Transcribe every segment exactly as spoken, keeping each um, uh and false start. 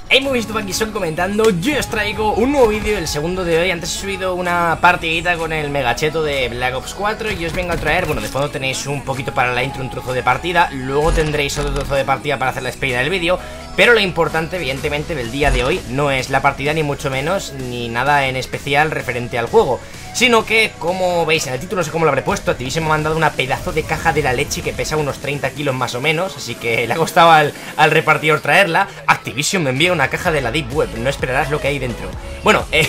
Hey, muy visto aquí son comentando. Yo os traigo un nuevo vídeo, el segundo de hoy. Antes he subido una partidita con el megacheto de Black Ops cuatro y os vengo a traer, bueno, de fondo tenéis un poquito para la intro, un trozo de partida. Luego tendréis otro trozo de partida para hacer la despedida del vídeo. Pero lo importante, evidentemente, del día de hoy no es la partida, ni mucho menos, ni nada en especial referente al juego, sino que, como veis en el título, no sé cómo lo habré puesto, Activision me ha mandado una pedazo de caja de la leche que pesa unos treinta kilos más o menos, así que le ha costado al, al repartidor traerla. Activision me envía una caja de la Deep Web, no esperarás lo que hay dentro. Bueno, eh,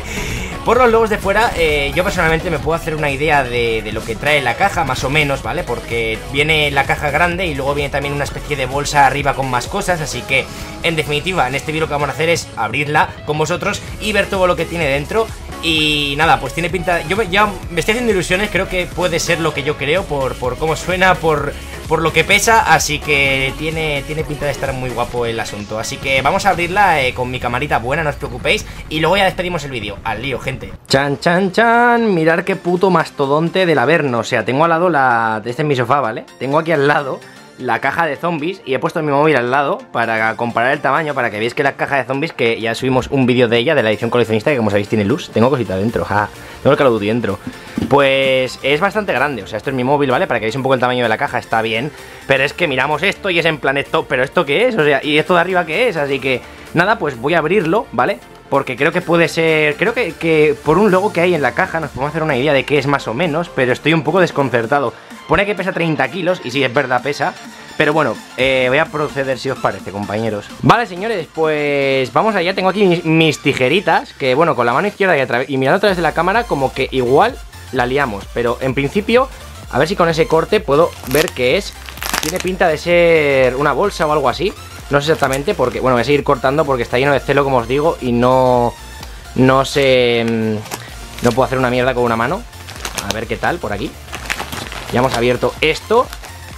por los logos de fuera, eh, yo personalmente me puedo hacer una idea de, de lo que trae la caja, más o menos, ¿vale? Porque viene la caja grande y luego viene también una especie de bolsa arriba con más cosas, así que, en definitiva, en este vídeo lo que vamos a hacer es abrirla con vosotros y ver todo lo que tiene dentro. Y nada, pues tiene pinta... Yo ya me estoy haciendo ilusiones, creo que puede ser lo que yo creo por, por cómo suena, por, por lo que pesa. Así que tiene, tiene pinta de estar muy guapo el asunto. Así que vamos a abrirla eh, con mi camarita buena, no os preocupéis. Y luego ya despedimos el vídeo. Al lío, gente. Chan, chan, chan. Mirad qué puto mastodonte del Averno. O sea, tengo al lado la... Este es mi sofá, ¿vale? Tengo aquí al lado la caja de zombies y he puesto mi móvil al lado para comparar el tamaño, para que veáis que la caja de zombies, que ya subimos un vídeo de ella, de la edición coleccionista, que como sabéis tiene luz, tengo cosita dentro, ja, tengo el Call of Duty dentro, pues es bastante grande. O sea, esto es mi móvil, ¿vale? Para que veáis un poco el tamaño de la caja, está bien, pero es que miramos esto y es en plan esto, pero ¿esto qué es? O sea, ¿y esto de arriba qué es? Así que, nada, pues voy a abrirlo, ¿vale? Porque creo que puede ser... Creo que, que por un logo que hay en la caja nos podemos hacer una idea de qué es más o menos, pero estoy un poco desconcertado. Pone que pesa treinta kilos, y sí, es verdad, pesa. Pero bueno, eh, voy a proceder si os parece, compañeros. Vale, señores, pues vamos allá. Tengo aquí mis, mis tijeritas, que bueno, con la mano izquierda y, a través, y mirando a través de la cámara, como que igual la liamos. Pero en principio, a ver si con ese corte puedo ver qué es. Tiene pinta de ser una bolsa o algo así. No sé exactamente porque, bueno, voy a seguir cortando porque está lleno de celo, como os digo, y no... No sé... No puedo hacer una mierda con una mano. A ver qué tal, por aquí. Ya hemos abierto esto.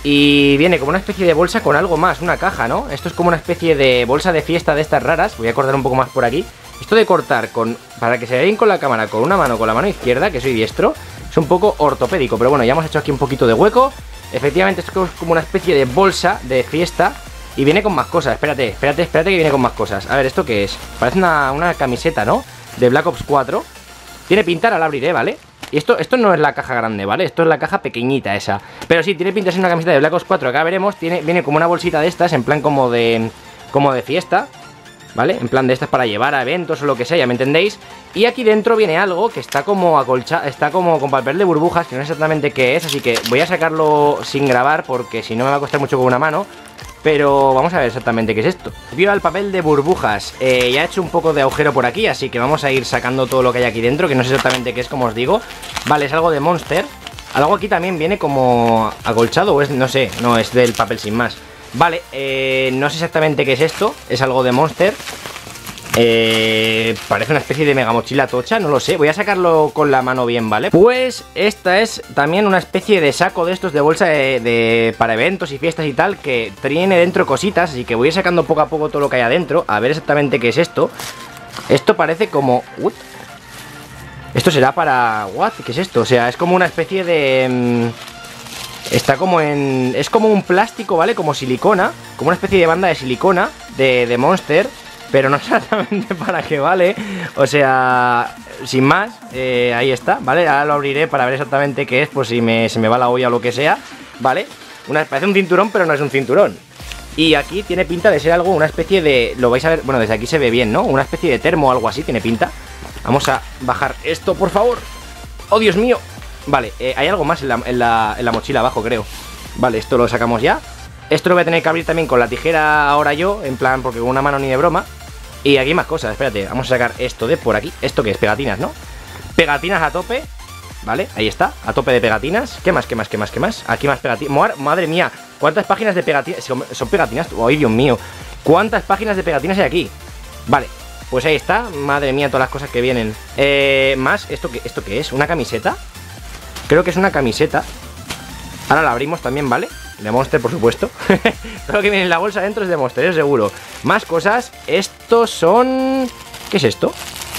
Y viene como una especie de bolsa con algo más, una caja, ¿no? Esto es como una especie de bolsa de fiesta de estas raras. Voy a cortar un poco más por aquí. Esto de cortar con... Para que se vea bien con la cámara, con una mano, con la mano izquierda, que soy diestro, es un poco ortopédico. Pero bueno, ya hemos hecho aquí un poquito de hueco. Efectivamente, esto es como una especie de bolsa de fiesta. Y viene con más cosas, espérate, espérate, espérate que viene con más cosas. A ver, ¿esto qué es? Parece una, una camiseta, ¿no? De Black Ops cuatro. Tiene pinta, ahora la abriré, ¿vale? Y esto, esto no es la caja grande, ¿vale? Esto es la caja pequeñita esa. Pero sí, tiene pinta de ser una camiseta de Black Ops cuatro. Acá veremos, tiene, viene como una bolsita de estas, en plan como de... Como de fiesta, ¿vale? En plan de estas para llevar a eventos o lo que sea, ya me entendéis. Y aquí dentro viene algo que está como acolchado, está como con papel de burbujas, que no sé exactamente qué es. Así que voy a sacarlo sin grabar porque si no me va a costar mucho con una mano. Pero vamos a ver exactamente qué es esto. Vio el papel de burbujas, eh, ya he hecho un poco de agujero por aquí, así que vamos a ir sacando todo lo que hay aquí dentro, que no sé exactamente qué es, como os digo. Vale, es algo de Monster. Algo aquí también viene como acolchado, o es, no sé, no, es del papel sin más. Vale, eh, no sé exactamente qué es esto, es algo de Monster. Eh, parece una especie de mega mochila tocha, no lo sé. Voy a sacarlo con la mano bien, ¿vale? Pues esta es también una especie de saco de estos de bolsa de, de, para eventos y fiestas y tal, que tiene dentro cositas, así que voy a ir sacando poco a poco todo lo que hay adentro. A ver exactamente qué es esto. Esto parece como... ¿What? Esto será para... ¿What? ¿Qué es esto? O sea, es como una especie de... Mmm... Está como en... Es como un plástico, ¿vale? Como silicona, como una especie de banda de silicona de, de Monster. Pero no exactamente para qué vale. O sea, sin más, eh, ahí está, ¿vale? Ahora lo abriré para ver exactamente qué es, por si me, se me va la olla o lo que sea, ¿vale? Una, parece un cinturón, pero no es un cinturón. Y aquí tiene pinta de ser algo, una especie de... Lo vais a ver, bueno, desde aquí se ve bien, ¿no? Una especie de termo o algo así, tiene pinta. Vamos a bajar esto, por favor. ¡Oh, Dios mío! Vale, eh, hay algo más en la, en, la, en la mochila abajo, creo. Vale, esto lo sacamos ya. Esto lo voy a tener que abrir también con la tijera ahora yo, en plan, porque con una mano ni de broma. Y aquí hay más cosas, espérate, vamos a sacar esto de por aquí. ¿Esto qué es? Pegatinas, ¿no? Pegatinas a tope, ¿vale? Ahí está, a tope de pegatinas. ¿Qué más, qué más, qué más, qué más? Aquí más pegatinas. Madre mía, ¿cuántas páginas de pegatinas? ¿Son pegatinas? ¡Ay, Dios mío! ¿Cuántas páginas de pegatinas hay aquí? Vale, pues ahí está. Madre mía, todas las cosas que vienen. Eh, más, ¿esto qué, ¿esto qué es? ¿Una camiseta? Creo que es una camiseta. Ahora la abrimos también, ¿vale? De Monster, por supuesto. Todo lo que viene en la bolsa dentro es de Monster, eso seguro. Más cosas. Estos son... ¿Qué es esto?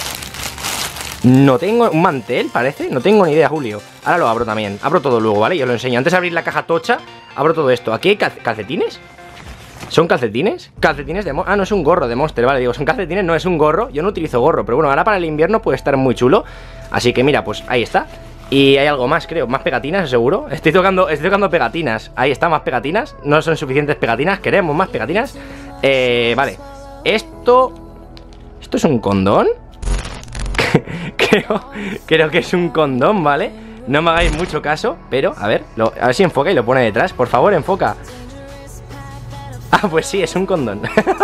No tengo... ¿Un mantel, parece? No tengo ni idea, Julio. Ahora lo abro también. Abro todo luego, ¿vale? Y os lo enseño. Antes de abrir la caja tocha, abro todo esto. ¿Aquí hay calcetines? ¿Son calcetines? Calcetines de Monster. Ah, no es un gorro de Monster, vale, digo, son calcetines, no es un gorro. Yo no utilizo gorro, pero bueno, ahora para el invierno puede estar muy chulo. Así que mira, pues ahí está. Y hay algo más, creo, más pegatinas, seguro. Estoy tocando, estoy tocando pegatinas. Ahí está, más pegatinas. No son suficientes pegatinas, queremos más pegatinas. Eh, vale. Esto... ¿Esto es un condón? creo, creo que es un condón, ¿vale? No me hagáis mucho caso, pero, a ver, lo, a ver si enfoca y lo pone detrás. Por favor, enfoca. Ah, pues sí, es un condón.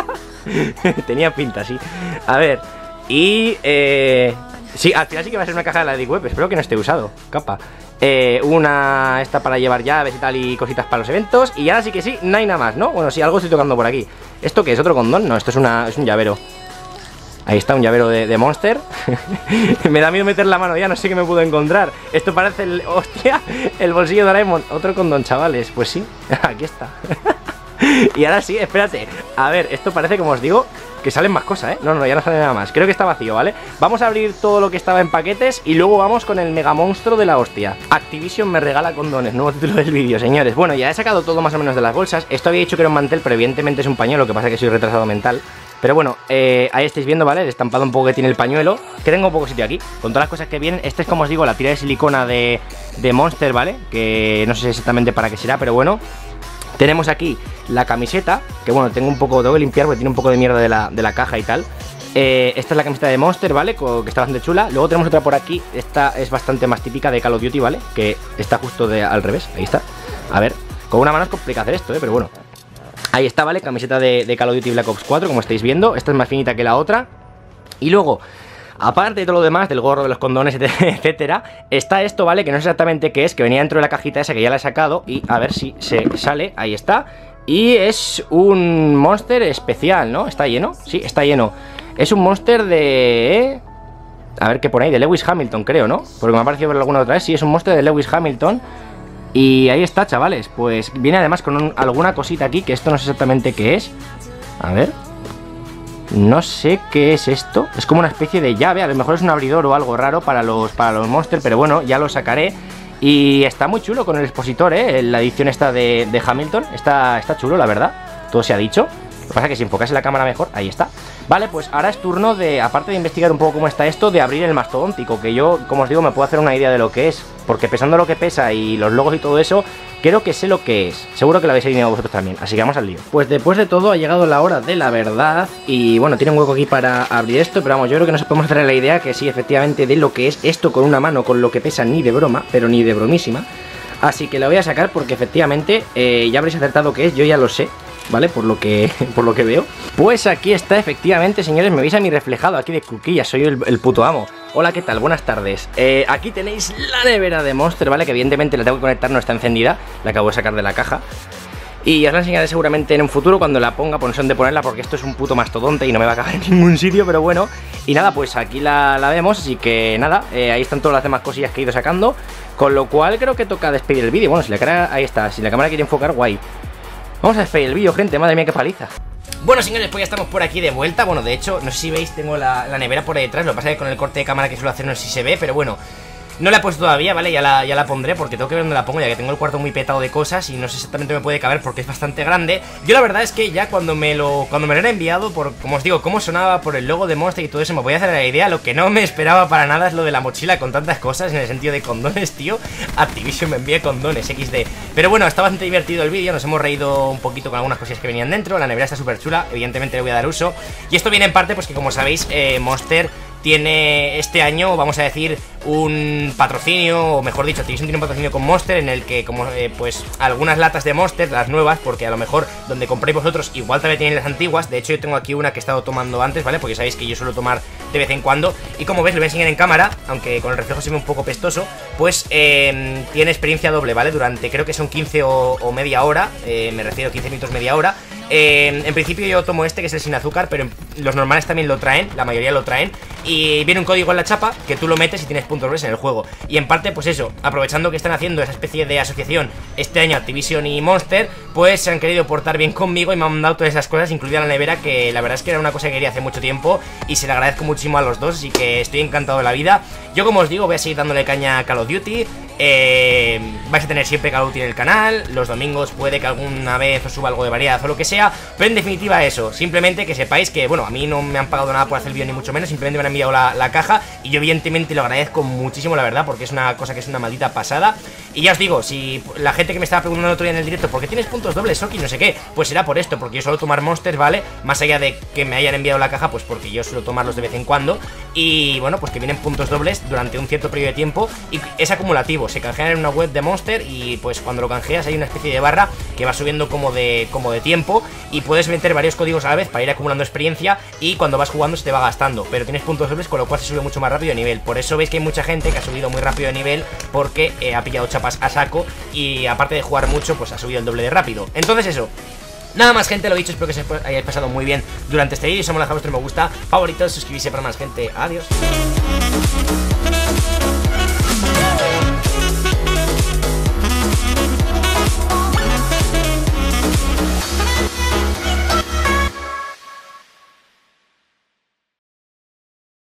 Tenía pinta, sí. A ver, y... Eh, sí, al final sí que va a ser una caja de la Deep Web. Espero que no esté usado, capa. eh, Una... esta para llevar llaves y tal y cositas para los eventos. Y ahora sí que sí, no hay nada más, ¿no? Bueno, sí, algo estoy tocando por aquí. ¿Esto qué es? ¿Otro condón? No, esto es, una, es un llavero. Ahí está, un llavero de, de Monster. Me da miedo meter la mano ya, no sé qué me puedo encontrar. Esto parece el... ¡Hostia! El bolsillo de Doraemon. Otro condón, chavales. Pues sí, aquí está. Y ahora sí, espérate. A ver, esto parece, como os digo, que salen más cosas, ¿eh? No, no, ya no sale nada más. Creo que está vacío, ¿vale? Vamos a abrir todo lo que estaba en paquetes y luego vamos con el mega monstruo de la hostia. Activision me regala condones, nuevo título del vídeo, señores. Bueno, ya he sacado todo más o menos de las bolsas. Esto había dicho que era un mantel, pero evidentemente es un pañuelo, lo que pasa es que soy retrasado mental. Pero bueno, eh, ahí estáis viendo, ¿vale? El estampado un poco que tiene el pañuelo. Que tengo poco sitio aquí, con todas las cosas que vienen. Este es, como os digo, la tira de silicona de, de Monster, ¿vale? Que no sé exactamente para qué será, pero bueno. Tenemos aquí la camiseta, que bueno, tengo un poco, tengo que limpiar porque tiene un poco de mierda de la, de la caja y tal. eh, Esta es la camiseta de Monster, ¿vale? Que está bastante chula. Luego tenemos otra por aquí, esta es bastante más típica de Call of Duty, ¿vale? Que está justo de, al revés, ahí está. A ver, con una mano es complicado hacer esto, ¿eh? Pero bueno. Ahí está, ¿vale? Camiseta de, de Call of Duty Black Ops cuatro, como estáis viendo. Esta es más finita que la otra. Y luego... aparte de todo lo demás, del gorro, de los condones, etcétera, está esto, ¿vale? Que no sé exactamente qué es, que venía dentro de la cajita esa que ya la he sacado. Y a ver si se sale, ahí está. Y es un Monster especial, ¿no? ¿Está lleno? Sí, está lleno. Es un Monster de... a ver qué pone ahí, de Lewis Hamilton, creo, ¿no? Porque me ha parecido verlo alguna otra vez. Sí, es un Monster de Lewis Hamilton. Y ahí está, chavales. Pues viene además con un, alguna cosita aquí, que esto no sé exactamente qué es. A ver... no sé qué es esto. Es como una especie de llave. A lo mejor es un abridor o algo raro para los, para los Monster. Pero bueno, ya lo sacaré. Y está muy chulo con el expositor, ¿eh? La edición esta de, de Hamilton. Está, está chulo, la verdad. Todo se ha dicho. Lo que pasa es que si enfocase la cámara mejor, ahí está. Vale, pues ahora es turno de, aparte de investigar un poco cómo está esto, de abrir el mastodóntico. Que yo, como os digo, me puedo hacer una idea de lo que es. Porque pesando lo que pesa y los logos y todo eso, creo que sé lo que es. Seguro que lo habéis adivinado vosotros también. Así que vamos al lío. Pues después de todo ha llegado la hora de la verdad. Y bueno, tiene un hueco aquí para abrir esto. Pero vamos, yo creo que nos podemos hacer la idea que sí, efectivamente, de lo que es esto con una mano, con lo que pesa, ni de broma, pero ni de bromísima. Así que la voy a sacar porque efectivamente eh, ya habréis acertado que es, yo ya lo sé, ¿vale? Por lo que por lo que veo. Pues aquí está, efectivamente, señores, me veis a mi reflejado aquí de cuquilla, soy el, el puto amo. Hola, ¿qué tal? Buenas tardes. eh, Aquí tenéis la nevera de Monster, ¿vale? Que evidentemente la tengo que conectar, no está encendida. La acabo de sacar de la caja. Y os la enseñaré seguramente en un futuro cuando la ponga, por no sé dónde ponerla, porque esto es un puto mastodonte y no me va a caber en ningún sitio, pero bueno. Y nada, pues aquí la, la vemos, así que nada, eh, ahí están todas las demás cosillas que he ido sacando. Con lo cual creo que toca despedir el vídeo. Bueno, si la cámara, ahí está, si la cámara quiere enfocar, guay. Vamos a despedir el vídeo, gente, madre mía, qué paliza. Bueno, señores, pues ya estamos por aquí de vuelta. Bueno, de hecho, no sé si veis, tengo la, la nevera por ahí detrás. Lo que pasa es que con el corte de cámara que suelo hacer no sé si se ve, pero bueno, no la he puesto todavía, ¿vale? Ya la, ya la pondré porque tengo que ver dónde la pongo, ya que tengo el cuarto muy petado de cosas y no sé exactamente me puede caber porque es bastante grande. Yo la verdad es que ya cuando me lo cuando me lo han enviado, por como os digo, cómo sonaba, por el logo de Monster y todo eso, me voy a hacer la idea. Lo que no me esperaba para nada es lo de la mochila con tantas cosas, en el sentido de condones, tío. Activision me envía condones, equis de. Pero bueno, está bastante divertido el vídeo, nos hemos reído un poquito con algunas cosillas que venían dentro. La nevera está súper chula, evidentemente le voy a dar uso. Y esto viene en parte, pues que como sabéis, eh, Monster tiene este año, vamos a decir, un patrocinio, o mejor dicho, Activision tiene un patrocinio con Monster, en el que, como eh, pues, algunas latas de Monster, las nuevas, porque a lo mejor donde compréis vosotros igual también tienen las antiguas. De hecho, yo tengo aquí una que he estado tomando antes, ¿vale? Porque sabéis que yo suelo tomar de vez en cuando. Y como veis, lo voy a enseñar en cámara, aunque con el reflejo se ve un poco pestoso. Pues eh, tiene experiencia doble, ¿vale? Durante, creo que son quince o, o media hora, eh, me refiero a quince minutos, media hora. Eh, en principio yo tomo este, que es el sin azúcar, pero los normales también lo traen, la mayoría lo traen. Y viene un código en la chapa que tú lo metes y tienes puntos en el juego. Y en parte, pues eso, aprovechando que están haciendo esa especie de asociación este año, Activision y Monster, pues se han querido portar bien conmigo y me han mandado todas esas cosas, incluida la nevera, que la verdad es que era una cosa que quería hace mucho tiempo y se le agradezco muchísimo a los dos, así que estoy encantado de la vida. Yo, como os digo, voy a seguir dándole caña a Call of Duty. eh, vais a tener siempre Call of Duty en el canal. Los domingos puede que alguna vez os suba algo de variedad o lo que sea, pero en definitiva eso, simplemente que sepáis que, bueno, a mí no me han pagado nada por hacer el vídeo ni mucho menos, simplemente me han enviado la, la caja y yo evidentemente lo agradezco muchísimo, la verdad, porque es una cosa que es una maldita pasada. Y ya os digo, si la gente que me estaba preguntando el otro día en el directo, ¿por qué tienes puntos dobles, Soki? No sé qué, pues será por esto, porque yo suelo tomar Monsters, ¿vale? Más allá de que me hayan enviado la caja, pues porque yo suelo tomarlos de vez en cuando. Y bueno, pues que vienen puntos dobles durante un cierto periodo de tiempo y es acumulativo, se canjean en una web de Monster y pues cuando lo canjeas hay una especie de barra que va subiendo como de, como de tiempo y puedes meter varios códigos a la vez para ir acumulando experiencia y cuando vas jugando se te va gastando, pero tienes puntos dobles, con lo cual se sube mucho más rápido de nivel. Por eso veis que hay mucha gente que ha subido muy rápido de nivel porque eh, ha pillado chapas a saco y aparte de jugar mucho pues ha subido el doble de rápido. Entonces eso, nada más, gente, lo dicho, espero que se hayáis pasado muy bien durante este vídeo. Si os ha molado, vuestro me gusta, favoritos, suscribirse para más, gente. Adiós.